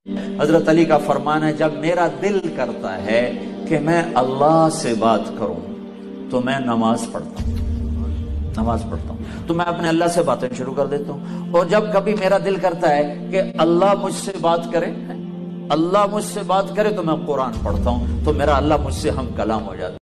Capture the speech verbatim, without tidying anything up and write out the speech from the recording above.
हजरत अली का फरमान है, जब मेरा दिल करता है कि मैं अल्लाह से बात करूं तो मैं नमाज पढ़ता हूं, नमाज पढ़ता हूं तो मैं अपने अल्लाह से बातें शुरू कर देता हूं। और जब कभी मेरा दिल करता है कि अल्लाह मुझसे बात करे, अल्लाह मुझसे बात करे तो मैं कुरान पढ़ता हूं, तो मेरा अल्लाह मुझसे हम कलाम हो जाता है।